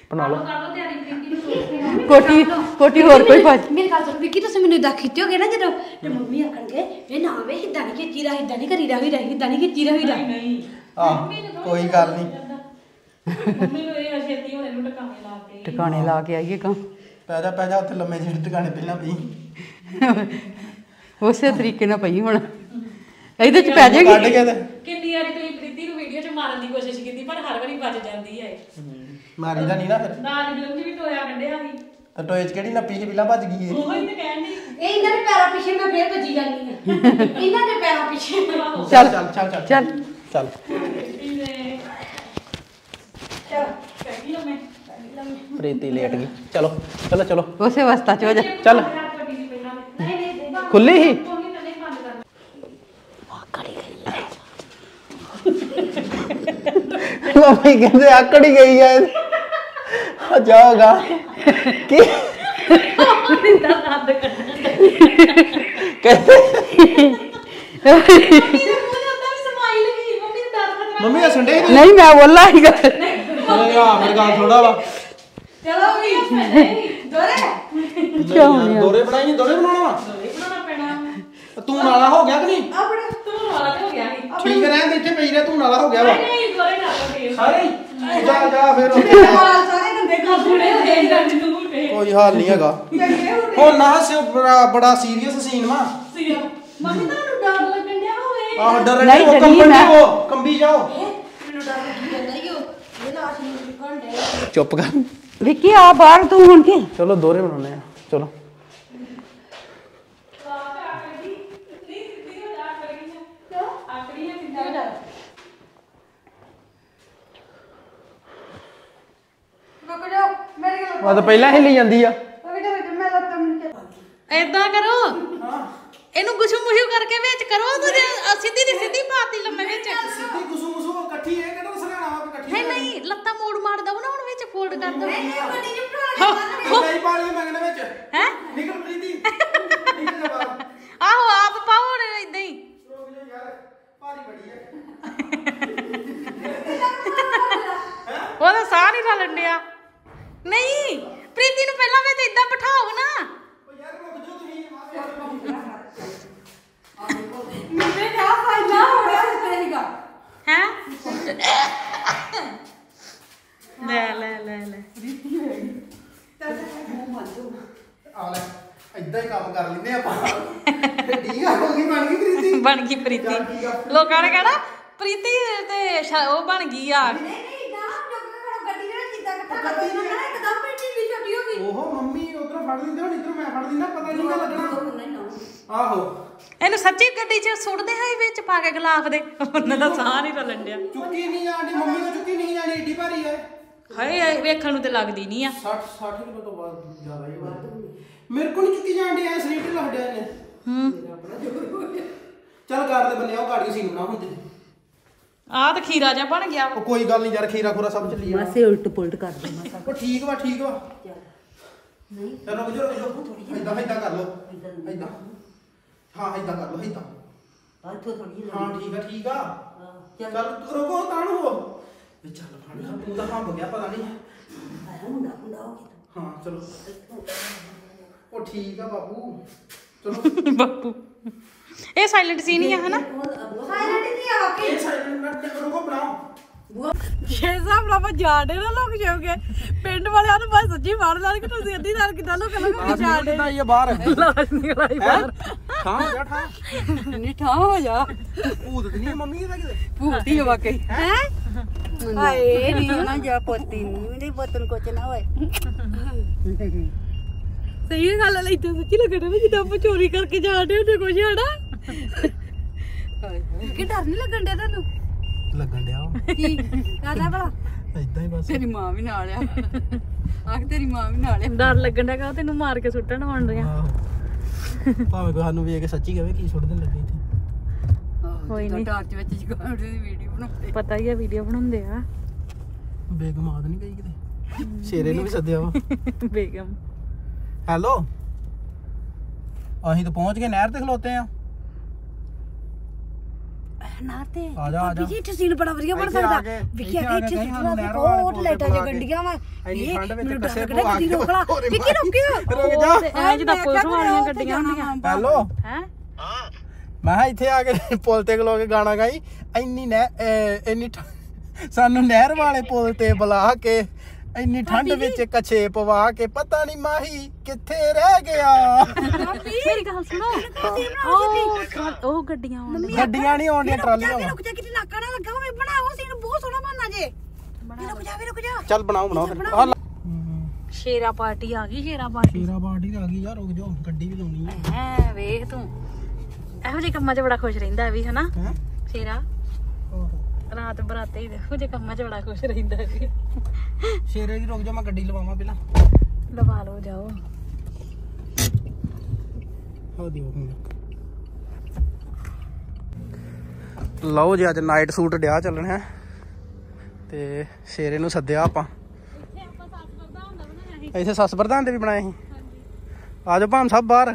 बना लो कोटी कोटी होर कोई पा मेरी गल सुन विक्की तुसीं मैनूं इदां खिच्चोगे ना जदों ते मम्मी आखणगे वे ना वे इदां नहीं खिच्ची रा इदां नहीं करी रा भी रा इदां नहीं खिच्ची रा भी रा नहीं कोई गल नहीं मम्मी नु ये छेती होने नु टकाने ला के आइए कहां पै जा उत्थे लम्मे जेड़े टकाने पहला पई उसे तरीके नाल पई हुण ਇਹਦੇ ਚ ਪੈ ਜਾਏਗੀ ਕੱਢ ਕੇ ਤੇ ਕਿੰਨੀ ਵਾਰੀ ਤੁਸੀਂ ਪ੍ਰੀਤੀ ਨੂੰ ਵੀਡੀਓ 'ਚ ਮਾਰਨ ਦੀ ਕੋਸ਼ਿਸ਼ ਕੀਤੀ ਪਰ ਹਰ ਵਾਰੀ ਬਚ ਜਾਂਦੀ ਹੈ ਮਾਰੀ ਦਾ ਨਹੀਂ ਨਾ ਫਿਰ ਨਾਲ ਫਿਲਮ 'ਚ ਵੀ ਟੋਇਆ ਕੱਢਿਆ ਸੀ ਤਾਂ ਟੋਏ ਚ ਕਿਹੜੀ ਨੱਪੀ ਸੀ ਪਹਿਲਾਂ ਭੱਜ ਗਈ ਏ ਉਹੀ ਤੇ ਕਹਿਣ ਦੀ ਇਹ ਇਹਨਾਂ ਦੇ ਪੈਰਾਂ ਪਿੱਛੇ ਮੈਂ ਫੇਰ ਭੱਜੀ ਜਾਂਦੀ ਆ ਇਹਨਾਂ ਦੇ ਪੈਰਾਂ ਪਿੱਛੇ ਚੱਲ ਚੱਲ ਚੱਲ ਚੱਲ ਚੱਲ ਚੱਲ ਪ੍ਰੀਤੀ ਨੇ ਚਲ ਕਹਿ ਲਓ ਮੈਂ ਪ੍ਰੀਤੀ ਲੇਟ ਗਈ ਚਲੋ ਚਲੋ ਚਲੋ ਉਸੇ ਵਸਤਾ ਚ ਹੋ ਜਾ ਚੱਲ ਖੁੱਲੀ ਹੀ ਮੰਮੀ ਕਹਿੰਦੇ ਆਕੜੀ ਗਈ ਹੈ ਆ ਜਾਓਗਾ ਕੀ ਪ੍ਰੀਤਾ ਦੰਦ ਕੱਢਣਾ ਕਹਿੰਦੇ ਮੰਮੀ ਦਾ ਸੰਡੇ ਨਹੀਂ ਮੈਂ ਬੋਲਾ ਹੀਗਾ ਨਹੀਂ ਆ ਮੇਰੇ ਗੱਲ ਥੋੜਾ ਵਾ ਚਲੋ ਵੀ ਦੋਰੇ ਦੋਰੇ ਬਣਾਈ ਦੋਰੇ ਬਣਾਉਣਾ ਵਾ ਬਣਾਉਣਾ ਪੈਣਾ ਤੂੰ ਨਾਲਾ ਹੋ ਗਿਆ ਕਿ ਨਹੀਂ ਆਪਣੇ ਤੂੰ ਵਾਲਾ ਤੇ ਹੋ ਗਿਆ ਸੀ ਠੀਕ ਰਹਿਣ ਦੇ ਇੱਥੇ ਪਈ ਰਹਿ ਤੂੰ ਨਾਲਾ ਹੋ ਗਿਆ ਵਾ ਨਹੀਂ ਗੋਰੇ ਨਾ ਲੱਗੇ ਸਾਰੇ ਜਾ ਜਾ ਫਿਰ ਵਾਲ ਸਾਰੇ ਗੰਦੇ ਕਰ ਥੋੜੇ ਦੇਖ ਜਾਂਦੇ ਤੂੰ ਤੇ ਕੋਈ ਹਾਲ ਨਹੀਂ ਹੈਗਾ ਚੰਗੇ ਹੁੰਦੇ ਹੁਣ ਨਾ ਹੱਸਿਓ ਬੜਾ ਸੀਰੀਅਸ ਸੀਨ ਵਾ ਸੀ ਮੰਮੀ ਤੁਹਾਨੂੰ ਡਰ ਲੱਗਣ ਡਿਆ ਹੋਵੇ ਆਹ ਡਰ ਨਹੀਂ, ਨਹੀਂ ਡਰੀ ਮੈਂ। ਕੰਬੀ ਜਾਓ ਮੈਨੂੰ ਡਰ ਲੱਗੀ ਜਾਂਦਾ ਈ ਉਹ ਇਹ ਲਾਸ਼ ਨੂੰ ਵਿਕਣ ਡੇ ਚੁੱਪ ਕਰ ਵਿੱਕੀ ਆ ਬਾਹਰ ਤੂੰ ਹੁਣ ਕੀ ਚਲੋ ਦੋਰੇ ਬਣਾਉਣੇ ਆ ਚਲੋ ਰੁਕ ਜਾਓ ਮੇਰੇ ਕੋਲ ਆ ਤਾਂ ਪਹਿਲਾਂ ਹਿੱਲੀ ਜਾਂਦੀ ਆ ਮੈਂ ਲੱਤਾਂ ਮੈਨੂੰ ਏਦਾਂ ਕਰੋ ਇਹਨੂੰ ਗੁਸ਼ੂ ਮੁਸ਼ੂ ਕਰਕੇ ਵਿੱਚ ਕਰੋ ਤੇ ਸਿੱਧੀ ਦੀ ਸਿੱਧੀ ਪਾਤੀ ਲੰਮੇ ਵਿੱਚ ਸਿੱਧੀ ਗੁਸੂ ਗੁਸੂ ਇਕੱਠੀ ਇਹ ਕਿਹੜਾ ਸਰਾਣਾ ਵਾ ਇਕੱਠੀ ਨਹੀਂ ਨਹੀਂ ਲੱਤਾਂ ਮੋੜ ਮਾਰ ਦਵੋ ਨਾ ਹੁਣ ਵਿੱਚ ਫੋਲਡ ਕਰ ਦੋ ਨਹੀਂ ਪਾਣੀ ਮੰਗਣੇ ਵਿੱਚ ਹੈ ਨਿਕਲ ਪ੍ਰੀਤੀ ਨਿਕਲ ਜਾ ਬਾਹਰ ਆਹੋ ਆਪ ਪਾਓ ਹੁਣ ਏਦਾਂ ਹੀ ਰੁਕ ਜਾ ਯਾਰ ਭਾਰੀ ਬੜੀ ਹੈ ਉਹਦਾ ਸਾਹ ਨਹੀਂ ਰਲਣ ਡਿਆ ਨਹੀਂ ਪ੍ਰੀਤੀ ਨੂੰ ਪਹਿਲਾਂ ਵਿੱਚ ਏਦਾਂ ਬਿਠਾਓ ਨਾ ਯਾਰ ਰੁਕ ਜਾ ਤੁਸੀਂ ਮੇਰੇ ਨਾਲ ਫਾਇਦਾ ਹੋ ਰਿਹਾ ਇਸ ਤੇਰੀਗਾ ਹੈ ਲੈ ਲੈ ਲੈ ਲੈ ਆ ਲੈ ਏਦਾਂ ਹੀ ਕੰਮ ਕਰ ਲੈਂਦੇ ਆਪਾਂ ਠੀਕ ਆ ਹੋ ਗਈ ਬਣ ਗਈ ਪ੍ਰੀਤੀ ਬਣ ਗਈ ਪ੍ਰੀਤੀ ਲੋਕਾਂ ਨੇ ਕਹਿਣਾ ਪ੍ਰੀਤੀ ਤੇ ਉਹ ਬਣ ਗਈ ਆ ਨਹੀਂ ਨਾ ਜਦ ਗੱਡੀ ਦੇ ਵਿੱਚ ਇਦਾਂ ਇਕੱਠਾ ਕਰ ਦੇਣਾ ਨਾ ਇੱਕਦਮ ਬੈਠੀ ਵੀ ਛੋਟੀ ਹੋ ਗਈ ਓਹੋ ਮੰਮੀ ਉਧਰੋਂ ਫੜ ਲੈਂਦੇ ਹੁਣ ਇਧਰੋਂ ਮੈਂ ਫੜ ਲੈਂਦਾ ਪਤਾ ਨਹੀਂ ਲੱਗਣਾ ਆਹੋ ਇਹਨੂੰ ਸੱਚੀ ਗੱਡੀ 'ਚ ਸੁੱਟਦੇ ਹਾਂ ਵਿੱਚ ਪਾ ਕੇ ਗਲਾਫ ਦੇ ਉਹਨਾਂ ਦਾ ਸਾਹ ਨਹੀਂ ਰਲਣ ਡਿਆ ਚੁੱਕੀ ਨਹੀਂ ਆਂਦੀ ਮੰਮੀ ਨੂੰ ਚੁੱਕੀ ਨਹੀਂ ਜਾਣੀ ਏਡੀ ਭਾਰੀ ਹੈ ਹਾਏ ਵੇਖਣ ਨੂੰ ਤੇ ਲੱਗਦੀ ਨਹੀਂ ਆ 60 ਕਿਲੋ ਤੋਂ ਬਾਅਦ ਜ਼ਿਆਦਾ ਹੀ ਮੇਰੇ ਕੋਲ ਨਹੀਂ ਚੁੱਕੀ ਜਾਂਦੀ ਐ ਸਰੀਰ ਢਿੱਲਾ ਹੱਡਿਆ ਨੇ ਚੱਲ ਕਰ ਦੇ ਬੰਨੇ ਉਹ ਗਾੜੀ ਸੀਨ ਬਣਾ ਹੁੰਦੇ ਆਹ ਤਾਂ ਖੀਰਾ ਜਿਹਾ ਬਣ ਗਿਆ ਉਹ ਕੋਈ ਗੱਲ ਨਹੀਂ ਯਾਰ ਖੀਰਾ ਖੂਰਾ ਸਭ ਚੱਲੀ ਜਾਣਾ ਮਾਸੇ ਉਲਟ ਪੁਲਟ ਕਰ ਦੇ ਮਾਸਾ ਉਹ ਠੀਕ ਵਾ ਨਹੀਂ ਚਲੋ ਰੁਕ ਜਾ ਏਦਾਂ ਕਰ ਲਓ ਏਦਾਂ ਹਾਂ ਏਦਾਂ ਕਰ ਲਓ ਏਦਾਂ ਇੱਥੋਂ ਥੋੜੀ ਹਾਂ ਠੀਕ ਆ ਚੱਲ ਰੁਕੋ ਤਾਂ ਨੂੰ ਹੋ ਵੇ ਚੱਲ ਫੜ ਤੂੰ ਤਾਂ ਹੰਬ ਗਿਆ ਪਤਾ ਨਹੀਂ ਆਇਆ ਮੁੰਡਾ ਹੋ ਗਿਆ ਹਾਂ ਚਲੋ ਉਹ ਠੀਕ ਆ ਬਾਬੂ ਚਲੋ ਬਾਪੂ ਇਹ ਸਾਇਲੈਂਟ ਸੀਨ ਹੀ ਆ ਹਨਾ ਸਾਇਲੈਂਟ ਨਹੀਂ ਆ ਵਾਕਈ ਇਹ ਸਾਈਡ ਰੁਕੋ ਬਣਾਓ ਜੇ ਸਾਹਬ ਨਾਲ ਜਾੜੇ ਨਾ ਲੋਕ ਜਾਓਗੇ ਪਿੰਡ ਵਾਲਿਆਂ ਨੂੰ ਬਸ ਸੱਚੀ ਮਾਰ ਲੈਣ ਕਿ ਤੁਸੀਂ ਅੱਧੀ ਨਾਲ ਕਿਦਾਂ ਲੋਕ ਜਾੜੇ ਕਿਦਾਂ ਇਹ ਬਾਹਰ ਲਾਸ਼ ਨਿਕਲਾਈ ਬਾਹਰ ਠਾਂ ਜਾ ਠਾਂ ਨਹੀਂ ਠਾਂ ਹੋ ਜਾ ਭੂਤ ਨਹੀਂ ਮੰਮੀ ਇਹਦਾ ਕਿਤੇ ਭੂਤੀ ਆ ਵਾਕਈ ਹੈ ਹਾਏ ਨਹੀਂ ਨਾ ਜਾ ਪੋਤੀ ਨਹੀਂ ਪੋਤਨ ਕੁਛ ਨਾ ਹੋਏ ਸਹੀ ਗੱਲ ਹੈ ਇੱਥੇ ਸੱਚੀ ਲੱਗਦਾ ਨਾ ਜਿੱਦਾਂ ਆਪਾਂ ਚੋਰੀ ਕਰਕੇ ਜਾੜੇ ਹੁੰਦੇ ਕੁਛ ਹਨਾ ਕਿ ਡਰ ਨਹੀਂ ਲੱਗਣ ਡਿਆ ਤੁਹਾਨੂੰ ਲੱਗਣ ਡਿਆ ਕੀ ਕਾਹਦਾ ਭਲਾ ਇਦਾਂ ਹੀ ਬਸ ਤੇਰੀ ਮਾਂ ਵੀ ਨਾਲ ਆ ਆਖ ਤੇਰੀ ਮਾਂ ਵੀ ਨਾਲ ਆ ਡਰ ਲੱਗਣ ਦਾ ਕਾ ਤੈਨੂੰ ਮਾਰ ਕੇ ਸੁੱਟਣ ਹੋਣ ਰਿਹਾ ਭਾਵੇਂ ਕੋਈ ਸਾਨੂੰ ਵੇਖ ਕੇ ਸੱਚੀ ਕਹੇ ਕੀ ਸੁੱਟਦੇ ਲੱਗੇ ਇੱਥੇ ਕੋਈ ਨਹੀਂ ਟਾਰਚ ਵਿੱਚ ਜਗਾਉਣ ਦੀ ਵੀਡੀਓ ਬਣਾਉਂਦੇ ਪਤਾ ਹੀ ਆ ਵੀਡੀਓ ਬਣਾਉਂਦੇ ਆ ਬੇਗਮ ਆਦ ਨਹੀਂ ਗਈ ਕਿਤੇ ਸ਼ੇਰੇ ਨੂੰ ਵੀ ਸੱਦਿਆ ਵਾ ਬੇਗਮ ਹੈਲੋ ਅਸੀਂ ਤਾਂ ਪਹੁੰਚ ਗਏ ਨਹਿਰ ਤੇ ਖਲੋਤੇ ਆ ਨਾ ਤੇ ਆ ਜਾ ਭਾਬੀ ਜੀ ਇੱਥੇ ਸੀਨ ਬੜਾ ਵਧੀਆ ਬਣ ਸਕਦਾ ਵਿੱਕੀ ਆ ਕੇ ਇੱਥੇ ਬਹੁਤ ਲਾਈਟਾਂ ਜਿਹਾ ਗੰਡੀਆਂ ਵਾ ਇੰਨੀ ਠੰਡ ਵਿੱਚ ਕੱਸੇ ਕੱਸੇ ਪਵਾ ਕੇ ਰੋਕ ਲਾ ਵਿੱਕੀ ਰੁਕ ਰੁਕ ਜਾ ਐ ਜਿੱਦਾਂ ਪੁਲਿਸ ਵਾਲੀਆਂ ਗੱਡੀਆਂ ਹੁੰਦੀਆਂ ਹੈਲੋ ਹੈ ਮੈਂ ਕਿਹਾ ਇੱਥੇ ਆ ਕੇ ਪੁਲ ਤੇ ਖਲੋ ਕੇ ਗਾਣਾ ਗਾਈ ਇੰਨੀ ਸਾਨੂੰ ਨਹਿਰ ਵਾਲੇ ਪੁਲ ਤੇ ਬੁਲਾ ਕੇ ਇੰਨੀ ਠੰਡ ਵਿੱਚ ਕੱਛੇ ਪਵਾ ਕੇ ਪਤਾ ਨਹੀਂ ਮਾਹੀ ਕਿੱਥੇ ਰਹਿ ਗਿਆ ਮੇਰੀ ਗੱਲ ਸੁਣੋ ਉਹ ਗੱਡੀਆਂ ਗੱਡੀਆਂ ਨਹੀਂ ਆਉਂਦੀਆਂ ਟਰਾਲੀਆਂ ਵਾ ਰੁਕ ਜਾ ਕਿਤੇ ਨਾਕਾ ਨਾ ਲੱਗਾ ਹੋਵੇ ਬਣਾਓ ਸੀਨ ਬਹੁਤ ਸੋਹਣਾ ਬਣਨਾ ਜੇ ਰੁਕ ਜਾ ਚੱਲ ਬਣਾਓ ਫਿਰ ਸ਼ੇਰਾ ਪਾਰਟੀ ਆ ਗਈ ਸ਼ੇਰਾ ਪਾਰਟੀ ਆ ਗਈ ਯਾਰ ਰੁਕ ਜਾਓ ਗੱਡੀ ਵੀ ਲਾਉਣੀ ਹੈ ਹੈ ਵੇਖ ਤੂੰ ਇਹੋ ਜਿਹੇ ਕੰਮਾਂ 'ਚ ਬੜਾ ਖੁਸ਼ ਰਹਿੰਦਾ ਵੀ ਹਨਾ ਸ਼ੇਰਾ ਰਾਤ ਬਰਾਤੇ ਇਹੋ ਜਿਹੇ ਕੰਮਾਂ 'ਚ ਬੜਾ ਖੁਸ਼ ਰਹਿੰਦਾ ਵੀ ਸ਼ੇਰੇ ਦੀ ਰੁਕ ਜਾ ਮੈਂ ਗੱਡੀ ਲਵਾਵਾਂ ਪਹਿਲਾਂ ਲਵਾ ਲਓ ਜਾਓ ਹੋ ਦਿਓ ਲਓ ਜੀ ਅੱਜ ਨਾਈਟ ਸੂਟ ਡਿਆ ਚੱਲਣਾ ਹੈ ਤੇ ਸ਼ੇਰੇ ਨੂੰ ਸੱਦਿਆ ਆਪਾਂ ਇੱਥੇ ਸੱਸ ਪ੍ਰਧਾਨ ਦੇ ਵੀ ਬਣਾਏ ਸੀ ਆ ਜਾਓ ਭਾਮ ਸਾਹਿਬ ਬਾਹਰ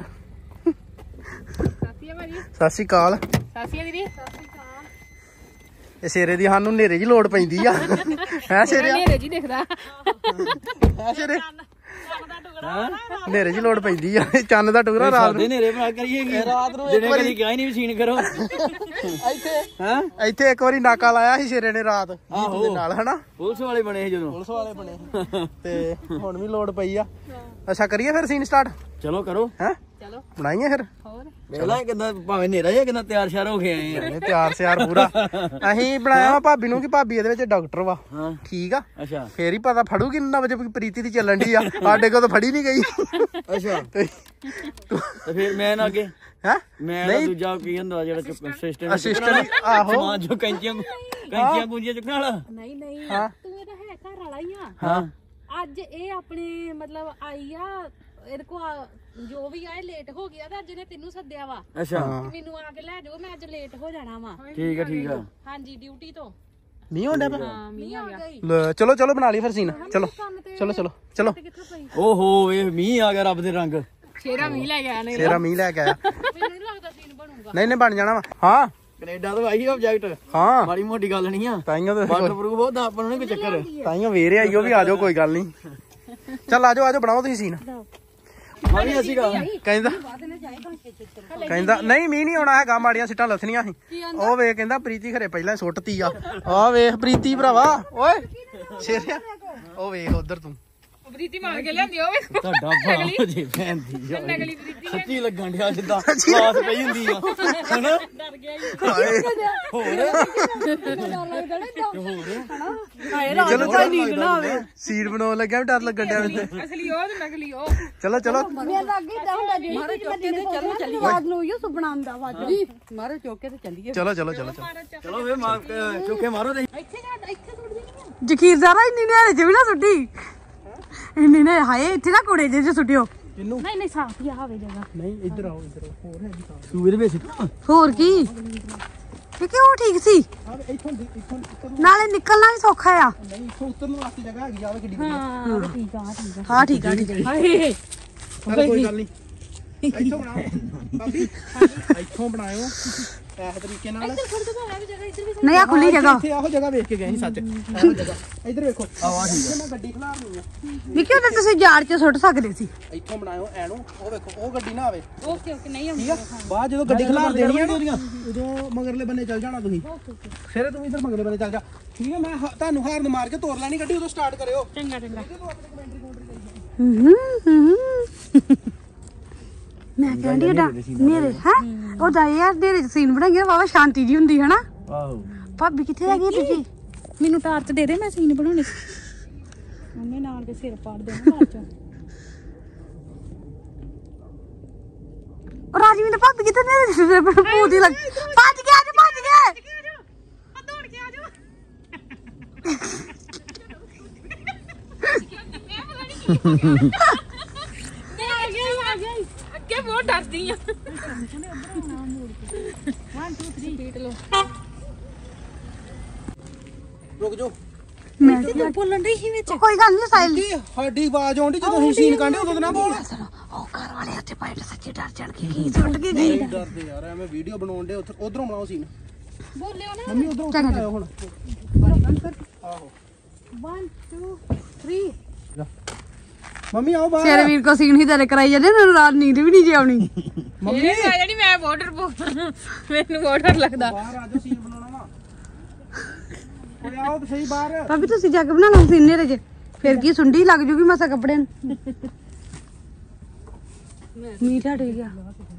ਸਤਿ ਸ਼੍ਰੀ ਅਕਾਲ ਦੀਦੀ ਇਹ ਸ਼ੇਰੇ ਦੀ ਸਾਨੂੰ ਨੇਰੇ ਜੀ ਲੋੜ ਪੈਂਦੀ ਆ ਹੈ ਸ਼ੇਰੇ ਨੇਰੇ ਜੀ ਦਿਖਦਾ ਹੈ ਸ਼ੇਰੇ ਨੇਰੇ ਜੀ ਲੋੜ ਪੈਂਦੀ ਆ ਚੰਨ ਦਾ ਟੁਕੜਾ ਰਾਤ ਨੂੰ ਨੇਰੇ ਬਣਾ ਕਰੀਏ ਰਾਤ ਨੂੰ ਜਿਹੜੇ ਕਦੀ ਕਿਹਾ ਹੀ ਨਹੀਂ ਮਸ਼ੀਨ ਕਰੋ ਇੱਥੇ ਇੱਕ ਵਾਰੀ ਨਾਕਾ ਲਾਇਆ ਸੀ ਸ਼ੇਰੇ ਨੇ ਰਾਤ ਜੀਤ ਦੇ ਨਾਲ ਹਨਾ ਪੁਲਿਸ ਵਾਲੇ ਬਣੇ ਸੀ ਜਦੋਂ ਪੁਲਿਸ ਵਾਲੇ ਬਣੇ ਤੇ ਹੁਣ ਵੀ ਲੋੜ ਪਈ ਆ ਅੱਛਾ ਕਰੀਏ ਫਿਰ ਸੀਨ ਸਟਾਰਟ ਚਲੋ ਕਰੋ ਹੈ ਚਲੋ ਬਣਾਈਏ ਫਿਰ ਵੇਲਾ ਕਿੰਨਾ ਭਾਵੇਂ ਨੇਰਾ ਜਾਂ ਕਿੰਨਾ ਤਿਆਰ ਸ਼ਿਆਰ ਹੋ ਕੇ ਆਏ ਆ ਇਹ ਤਿਆਰ ਸਿਆਰ ਪੂਰਾ ਅਸੀਂ ਬਣਾਇਆ ਵਾ ਭਾਬੀ ਨੂੰ ਕਿ ਭਾਬੀ ਇਹਦੇ ਵਿੱਚ ਡਾਕਟਰ ਵਾ ਹਾਂ ਠੀਕ ਆ ਅੱਛਾ ਫੇਰ ਹੀ ਪਤਾ ਫੜੂਗੀ 9 ਵਜੇ ਪ੍ਰੀਤੀ ਦੀ ਚੱਲਣ ਦੀ ਆ ਸਾਡੇ ਕੋਲ ਤਾਂ ਫੜੀ ਨਹੀਂ ਗਈ ਅੱਛਾ ਤੇ ਤੇ ਫਿਰ ਮੈਂ ਨਾ ਅੱਗੇ ਹੈ ਮੈਂ ਨਹੀਂ ਦੂਜਾ ਕੀ ਹੁੰਦਾ ਜਿਹੜਾ ਅਸਿਸਟੈਂਟ ਅਸਿਸਟੈਂਟ ਆਹੋ ਸਮਾਨ ਜੋ ਕੈਂਚੀਆਂ ਗੁੰਜੀਆਂ ਚੁੱਕਣ ਵਾਲਾ ਨਹੀਂ ਹਾਂ ਤੂੰ ਇਹਦਾ ਹੈ ਘਰ ਵਾਲਾ ਹੀ ਆ ਹਾਂ ਅੱਜ ਇਹ ਆਪਣੇ ਮਤਲਬ ਆਈ ਆ ਇਹਦੇ ਕੋ ਜੋ ਵੀ ਆਏ ਲੇਟ ਹੋ ਗਿਆ ਤੇ ਅੱਜ ਇਹਨੇ ਤੈਨੂੰ ਸੱਦਿਆ ਵਾ ਅੱਛਾ ਮੈਨੂੰ ਆ ਕੇ ਲੈ ਜਾਓ ਮੈਂ ਅੱਜ ਲੇਟ ਹੋ ਜਾਣਾ ਵਾ ਠੀਕ ਆ ਹਾਂਜੀ ਡਿਊਟੀ ਤੋਂ ਨਹੀਂ ਹੁੰਦਾ ਪਰ ਹਾਂ ਮੀਂਹ ਆ ਗਿਆ ਲੈ, ਚਲੋ ਬਣਾ ਲਈ ਫਿਰ ਸੀਨ ਚਲੋ ਓਹੋ ਵੇ ਮੀਂਹ ਆ ਗਿਆ ਰੱਬ ਦੇ ਰੰਗ ਸ਼ੇਰਾ ਮੀਂਹ ਲੈ ਗਿਆ ਨੇ ਤੇਰਾ ਮੀਂਹ ਲੈ ਕੇ ਆਇਆ ਮੈਨੂੰ ਨਹੀਂ ਲੱਗਦਾ ਸੀਨ ਬਣੂਗਾ ਨਹੀਂ ਬਣ ਜਾਣਾ ਵਾ ਹਾਂ ਕੈਨੇਡਾ ਤੋਂ ਆਈ ਆਬਜੈਕਟ ਹਾਂ ਮਾੜੀ ਮੋਟੀ ਗੱਲ ਨਹੀਂ ਆ ਤਾਈਆਂ ਤੇ ਵਾਟਰਪ੍ਰੂਫ ਬਹੁਤ ਆਪਾਂ ਨੂੰ ਨਹੀਂ ਕੋਈ ਚੱਕਰ ਤਾਈਆਂ ਵੇਰੇ ਆਈਓ ਵੀ ਆ ਜਾਓ ਕੋਈ ਗੱਲ ਨਹੀਂ ਚੱਲ ਆ ਜਾਓ ਬਣਾਓ ਤੁਸੀਂ ਸੀਨ ਮਾਰੀ ਅਸੀਂ ਗਾ ਕਹਿੰਦਾ ਨਹੀਂ ਮੀਂਹ ਨਹੀਂ ਆਉਣਾ ਹੈਗਾ ਮਾੜੀਆਂ ਸਿੱਟਾਂ ਲੱਥਣੀਆਂ ਸੀ ਉਹ ਵੇਖ ਕਹਿੰਦਾ ਪ੍ਰੀਤੀ ਖਰੇ ਪਹਿਲਾਂ ਸੁੱਟਤੀ ਆ ਵੇਖ ਪ੍ਰੀਤੀ ਭਰਾਵਾ ਓਏ ਸ਼ੇਰਿਆ ਉਹ ਵੇਖ ਉਧਰ ਤੂੰ ਪ੍ਰੀਤੀ ਮਾਰ ਕੇ ਲਿਆਂਦੀ ਓਏ ਤੁਹਾਡਾ ਬਾਪ ਜੀ ਭੈਣ ਦੀ ਨਕਲੀ ਪ੍ਰੀਤੀ ਸੱਚੀ ਲੱਗਣ ਡਿਆ ਜਿੱਦਾਂ ਬਾਤ ਪਈ ਹੁੰਦੀ ਆ ਹਨਾ ਡਰ ਗਿਆ ਚਲੋ ਸੀਰ ਬਣਾਉਣ ਲੱਗਿਆ ਵੀ ਡਰ ਲੱਗਣ ਡਿਆ ਮੈਨੂੰ ਅਸਲੀ ਉਹ ਤੇ ਨਕਲੀ ਉਹ ਚਲੋ ਮੇਰੇ ਲੱਗੇ ਤਾਂ ਹੁੰਦਾ ਜੀ ਮਾਰੇ ਚੌਕੇ ਤੇ ਚੱਲੋ ਚੱਲੀ ਰਾਤ ਨੂੰ ਇਹ ਸੁਪਨਾ ਆਉਂਦਾ ਆਵਾਜ਼ ਜੀ ਮਾਰੇ ਚੌਕੇ ਤੇ ਚੱਲੀਏ ਚਲੋ ਚਲੋ ਵੇ ਚੁੱਕੇ ਮਾਰੋ ਤੇ ਇੱਥੇ ਸੁੱਟ ਦੇਣੀ ਜਖੀਰਦਾਰਾ ਇੰਨੀ ਨੇ ਚ ਵੀ ਨਾ ਸੁੱਟੀ ਇੰਨੀ ਨੇ ਹਾਏ ਇੱਥੇ ਨਾ ਕੋੜੇ ਜੇ ਸੁੱਟਿਓ ਨਹੀਂ ਸਾਫ ਹੀ ਆਵੇ ਜਗ੍ਹਾ ਨਹੀਂ ਇੱਧਰ ਆਓ ਹੋਰ ਹੈ ਜੀ ਤੂੰ ਇਹਦੇ ਵਿੱਚ ਹੋਰ ਕੀ ਇਹ ਕਿਉਂ ਠੀਕ ਸੀ ਇੱਥੋਂ ਨਾਲੇ ਨਿਕਲਣਾ ਵੀ ਸੌਖਾ ਆ ਨਹੀਂ ਇੱਥੋਂ ਉਤਰਨ ਵਾਸਤੇ ਜਗ੍ਹਾ ਹੈਗੀ ਆਵੇ ਕਿੱਡੀ ਹਾਂ ਠੀਕ ਆ ਠੀਕ ਆ ਹਾਏ ਕੋਈ ਗੱਲ ਨਹੀਂ ਇੱਥੋਂ ਬਣਾਓ ਭਾਬੀ ਇੱਥੋਂ ਬਣਾਇਓ ਇਸ ਤਰੀਕੇ ਨਾਲ ਨਹੀਂ ਆ ਖੁੱਲੀ ਜਗ੍ਹਾ ਇੱਥੇ ਆਹੋ ਜਗ੍ਹਾ ਵੇਖ ਕੇ ਗਏ ਸੀ ਸੱਚ ਇਹੋ ਜਗ੍ਹਾ ਇੱਧਰ ਵੇਖੋ ਆਵਾ ਠੀਕ ਹੈ ਮੈਂ ਗੱਡੀ ਖਲਾਰਨੀ ਆ ਵਿਕੀ ਉਹ ਤੁਸੀਂ ਯਾਰ ਚ ਸੁੱਟ ਸਕਦੇ ਸੀ ਇੱਥੋਂ ਬਣਾਇਓ ਐਨੂੰ ਉਹ ਵੇਖੋ ਉਹ ਗੱਡੀ ਨਾ ਆਵੇ ਓਕੇ ਨਹੀਂ ਠੀਕ ਆ ਬਾਅਦ ਜਦੋਂ ਗੱਡੀ ਖਲਾਰ ਦੇਣੀ ਆ ਨਾ ਉਦੋਂ ਮਗਰਲੇ ਬੰਨੇ ਚੱਲ ਜਾਣਾ ਤੁਸੀਂ ਫਿਰ ਤੂੰ ਇੱਧਰ ਮਗਰਲੇ ਬੰਨੇ ਚੱਲ ਜਾ ਠੀਕ ਹੈ ਮੈਂ ਤੁਹਾਨੂੰ ਹਾਰਨ ਮਾਰ ਕੇ ਤੋਰ ਲੈਣੀ ਗੱਡੀ ਉਦੋਂ ਸਟਾਰਟ ਕਰਿਓ ਚੰਗਾ ਮੈਂ ਕਹਿੰਦੀ ਉਹਦਾ ਮੇਰੇ ਹੈ ਉਹਦਾ ਯਾਰ ਦੇ ਸੀਨ ਬਣਾਈਏ ਵਾਵਾ ਸ਼ਾਂਤੀ ਜੀ ਹੁੰਦੀ ਹੈ ਨਾ ਆਹੋ ਭਾਬੀ ਕਿੱਥੇ ਹੈਗੀ ਤੁਸੀਂ ਮੈਨੂੰ ਟਾਰਚ ਦੇ ਦੇ ਮੈਂ ਸੀਨ ਬਣਾਉਣੇ ਉਹਨੇ ਨਾਲ ਦੇ ਸਿਰ ਪਾੜ ਦੇਣਾ ਬਾਅਦ ਚੋਂ ਰਾਜਵੀਰ ਨੇ ਭਾਬੀ ਕਿੱਥੇ ਨੇ ਪੂਤੀ ਲੱਗ ਭੱਜ ਗਿਆ ਦੌੜ ਕੇ ਆ ਜਾ ਆ ਗਿਆ ਅੱਗੇ ਬਹੁਤ ਡਰਦੀ ਆ 1 2 3 ਪੀਟ ਲੋ ਰੁਕ ਜਾਓ ਮੈਂ ਕਿਉਂ ਬੋਲਣ ਡਈ ਸੀ ਵਿੱਚ ਕੋਈ ਗੱਲ ਨਹੀਂ ਸਾਇਲ ਸਾਡੀ ਆਵਾਜ਼ ਆਉਂਦੀ ਜਦੋਂ ਅਸੀਂ ਸੀਨ ਕਾਂਡੇ ਉਦੋਂ ਨਾ ਬੋਲ ਉਹ ਘਰ ਵਾਲੇ ਉੱਤੇ ਪਾਇਟ ਸੱਚੀ ਡਰ ਚੜ ਕੇ ਕੀ ਸੁੱਟ ਕੇ ਗਈ ਡਰਦੇ ਯਾਰ ਐਵੇਂ ਵੀਡੀਓ ਬਣਾਉਣ ਦੇ ਉਧਰੋਂ ਬਣਾਓ ਸੀਨ ਬੋਲਿਓ ਨਾ ਮੰਮੀ ਉਧਰੋਂ ਚੰਗਾ ਆਇਓ ਹੁਣ ਆਹੋ 1 2 3 ਮੰਮੀ ਆਓ ਬਾਹਰ ਤੇਰੇ ਵੀਰ ਕੋ ਸੀਨ ਹੀ ਤੇਰੇ ਕਰਾਈ ਜਾਂਦੇ ਮੈਨੂੰ ਰਾਤ ਨੀਂਦ ਵੀ ਨਹੀਂ ਜੇ ਆਉਣੀ ਮੰਮੀ ਇਹ ਆ ਜਿਹੜੀ ਮੈਂ ਵਾਟਰ ਮੈਨੂੰ ਵਾਟਰ ਲੱਗਦਾ ਬਾਹਰ ਆ ਜਾਓ ਸੀਨ ਬਣਾਉਣਾ ਵਾ ਓਏ ਆਓ ਤੇ ਸਹੀ ਬਾਹਰ ਭਾਬੀ ਤੁਸੀਂ ਜੱਗ ਬਣਾ ਲਓ ਸੀਨੇ ਦੇ ਚ ਫਿਰ ਕੀ ਸੁੰਡੀ ਲੱਗ ਜੂਗੀ ਮਸਾ ਕੱਪੜੇ ਨੂੰ ਮੀਠਾ ਠੀਕ ਆ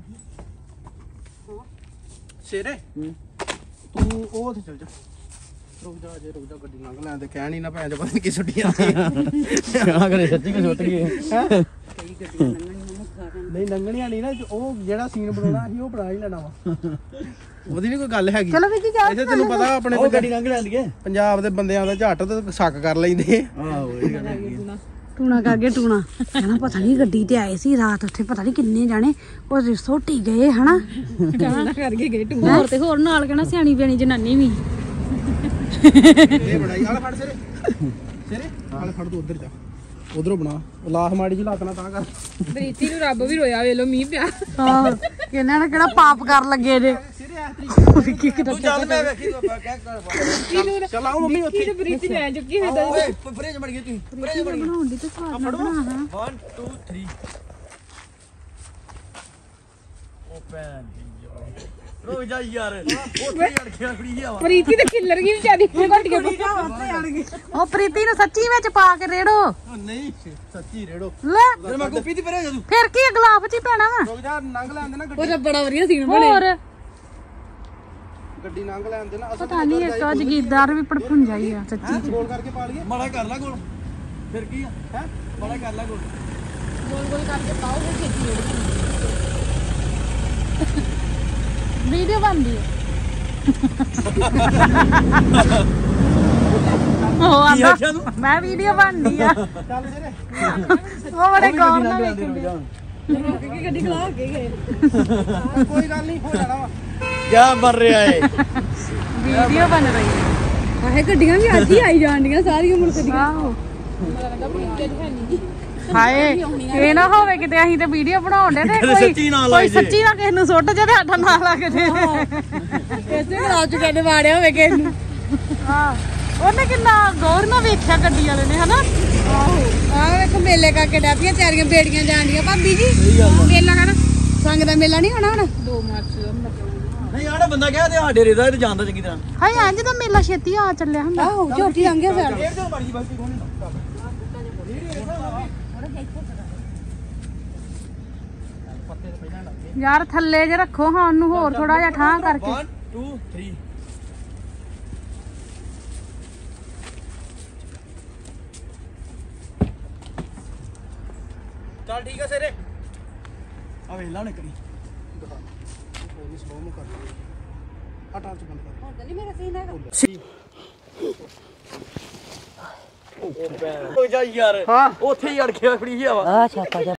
ਸ਼ੇਰੇ ਤੂੰ ਉਹ ਤੇ ਚੱਲ ਜਾ ਰੁਕ ਜਾ ਗੱਡੀ ਲੰਘ ਲੈਣ ਦੇ ਕਹਿਣ ਹੀ ਨਾ ਭੈਣ ਚ ਪਤਾ ਨਹੀਂ ਕੀ ਸੁੱਟੀ ਜਾਂਦੀ ਆ ਕਰੇ ਸੱਚੀ ਕਿ ਸੁੱਟ ਗਏ ਨਹੀਂ ਲੰਘਣੀਆਂ ਨਹੀਂ ਨਾ ਉਹ ਜਿਹੜਾ ਸੀਨ ਬਣਾਉਣਾ ਸੀ ਉਹ ਬਣਾ ਹੀ ਲੈਣਾ ਵਾ ਉਹਦੀ ਨਹੀਂ ਕੋਈ ਗੱਲ ਹੈਗੀ ਚਲੋ ਵੀਰ ਜੀ ਜਾਓ ਇੱਥੇ ਤੈਨੂੰ ਪਤਾ ਆਪਣੇ ਉਹ ਗੱਡੀ ਲੰਘ ਲੈਂਦੀ ਹੈ ਪੰਜਾਬ ਦੇ ਬੰਦਿਆਂ ਦਾ ਝੱਟ ਤੇ ਸ਼ੱਕ ਕਰ ਲੈਂਦੇ ਆਹੋ ਇਹ ਗੱਲ ਹੈਗੀ ਆ। ਟੂਣਾ ਕਰਕੇ ਟੂਣਾ ਕਹਿੰਦਾ ਪਤਾ ਨਹੀਂ ਗੱਡੀ ਤੇ ਆਏ ਸੀ ਰਾਤ ਉੱਥੇ ਪਤਾ ਨਹੀਂ ਕਿੰਨੇ ਜਾਣੇ ਉਹ ਰਿਸੋਟੀ ਗਏ ਹਨਾ ਕਰਕੇ ਗਏ ਟੂ ਹੋਰ ਤੇ ਹੋਰ ਨਾਲ ਕਹਿਣਾ ਸਿਆਣੀ ਬਿਆਣੀ ਜਨਾਨੀ ਵੀ ਇਹ ਬਣਾਈ ਆਲੇ ਫੜ ਸਿਰੇ ਆਲੇ ਫੜ ਤੂੰ ਉਧਰ ਜਾ ਉਧਰੋਂ ਬਣਾ ਉਹ ਲਾਹ ਮਾੜੀ ਜੀ ਲੱਤ ਨਾ ਤਾਂ ਕਰ ਪ੍ਰੀਤੀ ਨੂੰ ਰੱਬ ਵੀ ਰੋਇਆ ਵੇਲੋ ਮੀਂਹ ਪਿਆ ਹਾਂ ਇਹਨਾਂ ਨੇ ਕਿਹੜਾ ਪਾਪ ਕਰਨ ਲੱਗੇ ਜੇ ਸਿਰੇ ਇਸ ਤਰੀਕੇ ਤੂੰ ਚੱਲ ਮੈਂ ਵੇਖੀ ਤੂੰ ਆਪਾਂ ਕਹਿ ਕਰ ਚੱਲ ਆਓ ਮੰਮੀ ਉੱਥੇ ਪ੍ਰੀਤੀ ਲੈ ਚੁੱਕੀ ਹੈ ਓਏ ਫਰੇਜ ਬਣ ਗਈ ਤੂੰ ਫਰੇਜ ਬਣ ਗਈ ਬਣਾਉਣ ਦੀ ਤੇ ਸਵਾਦ ਨਾਲ ਬਣਾ ਹਾਂ 1 2 3 ਓਪਨ ਰੋ ਜਾ ਯਾਰ ਉੱਥੇ ਅੜ ਗਿਆ ਫੜੀ ਆ ਪ੍ਰੀਤੀ ਤੇ ਖਿੱਲਰ ਗਈ ਵਿਚਾਰੀ ਘਟ ਕੇ ਉਹ ਪ੍ਰੀਤੀ ਨੂੰ ਸੱਚੀ ਵਿੱਚ ਪਾ ਕੇ ਰੇੜੋ ਨਹੀਂ ਸੱਚੀ ਰੇੜੋ ਲੈ ਫਿਰ ਮੈਂ ਗੋਪੀ ਦੀ ਪਰੇ ਜਾ ਤੂੰ ਫਿਰ ਕੀ ਗਲਾਫ ਚ ਹੀ ਪੈਣਾ ਵਾ ਰੁਕ ਜਾ ਲੰਘ ਲੈਂਦੇ ਨਾ ਉਹ ਬੜਾ ਵਧੀਆ ਸੀਨ ਹੋਰ ਗੱਡੀ ਲੰਘ ਲੈਂਦੇ ਨਾ ਪਤਾ ਨਹੀਂ ਇੱਕ ਜਗੀਰਦਾਰ ਵੀ ਪੜਪੁੰਜਾ ਹੀ ਆ ਸੱਚੀ ਚ ਗੋਲ ਕਰਕੇ ਪਾ ਲਈਏ ਮਾੜਾ ਕਰ ਲੈ ਗੋਲ ਫਿਰ ਕੀ ਆ ਹੈ ਮਾੜਾ ਕਰ ਲੈ ਗੋਲ ਵੀਡੀਓ ਬਣਦੀ ਹੈ ਉਹ ਕੀ ਆਂਦਾ ਆਖਿਆ ਤੂੰ ਮੈਂ ਵੀਡੀਓ ਬਣਦੀ ਆ ਚੱਲ ਸਿਰੇ ਉਹ ਬੜੇ ਗੌਰ ਨਾਲ ਵੇਖਣ ਗੱਡੀ ਖਲਾ ਕੇ ਗਏ ਕੋਈ ਗੱਲ ਨਹੀਂ ਹੋ ਜਾਣਾ ਵਾ ਕਿਆ ਬਣ ਰਿਹਾ ਏ ਵੀਡੀਓ ਬਣ ਰਹੀ ਹੈ ਆਹੇ ਗੱਡੀਆਂ ਵੀ ਅੱਜ ਹੀ ਆਈ ਜਾਂਦੀਆਂ ਸਾਰੀਆਂ ਮੁਲਕ ਦੀਆਂ ਆਹੋ ਹਾਏ ਇਹ ਨਾ ਹੋਵੇ ਕਿਤੇ ਅਸੀਂ ਤੇ ਵੀਡੀਓ ਬਣਾਉਣ ਦੇ ਤੇ ਕਿਤੇ ਸੱਚੀ ਨਾ ਲੱਗ ਜੇ। ਸੱਚੀ ਨਾ ਕਿਸੇ ਨੂੰ ਸੁੱਟ ਜੇ ਤੇ ਸਾਡਾ ਨਾ ਲੱਗ ਜੇ ਇਸੇ ਗਲਾਸ ਚ ਕਹਿੰਦੇ ਵਾੜਿਆ ਹੋਵੇ ਕਿਸੇ ਨੂੰ ਹਾਂ ਉਹਨੇ ਕਿੰਨਾ ਗੌਰ ਨਾਲ ਵੇਖਿਆ ਗੱਡੀ ਵਾਲੇ ਨੇ ਹਨਾ ਆਹ ਵੇਖੋ ਮੇਲੇ ਕਰਕੇ ਡਾਪੀਆਂ ਤਿਆਰੀਆਂ ਬੇੜੀਆਂ ਜਾਂਦੀਆਂ ਭਾਬੀ ਜੀ ਮੇਲਾ ਕਰ ਸੰਗ ਦਾ ਮੇਲਾ ਨਹੀਂ ਹੋਣਾ ਹੁਣ 2 ਮਾਰਚ ਨਹੀਂ ਆੜਾ ਬੰਦਾ ਕਹਿ ਤੇ ਸਾਡੇ ਰੇਦਾ ਤੇ ਜਾਂਦਾ ਚੰਗੀ ਤਰ੍ਹਾਂ ਹਾਏ ਇੰਜ ਤਾਂ ਮੇਲਾ ਛੇਤੀ ਆ ਚੱਲਿਆ ਹੁੰਦਾ ਆਹੋ ਝੋਟੀ ਲੰਘ ਗਿਆ ਫਿਰ ਫੇਰ ਜਦੋਂ ਮਰਜੀ ਬਸ ਕੋਣੀ ਯਾਰ ਥੱਲੇ ਜੇ ਰੱਖੋ ਹਾਂ ਉਹਨੂੰ ਹੋਰ ਥੋੜਾ ਜਿਹਾ ਠਾਂ ਕਰਕੇ 1 2 3 ਚੱਲ ਠੀਕ ਆ ਸਿਰੇ ਆ ਵੇਖ ਲਾ ਨੇ ਕਰੀ ਕੋਈ ਸਲੋ ਨੂੰ ਕਰ ਲਈ ਹਟਾ ਚ ਬੰਦ ਕਰ ਨਹੀਂ ਮੇਰਾ ਸੀਨ ਹੈਗਾ ਹੋ ਜਾ ਯਾਰ ਉੱਥੇ ਹੀ ਅੜ ਗਿਆ ਫੜੀ ਆ ਵਾ ਆ ਛਾਪਾ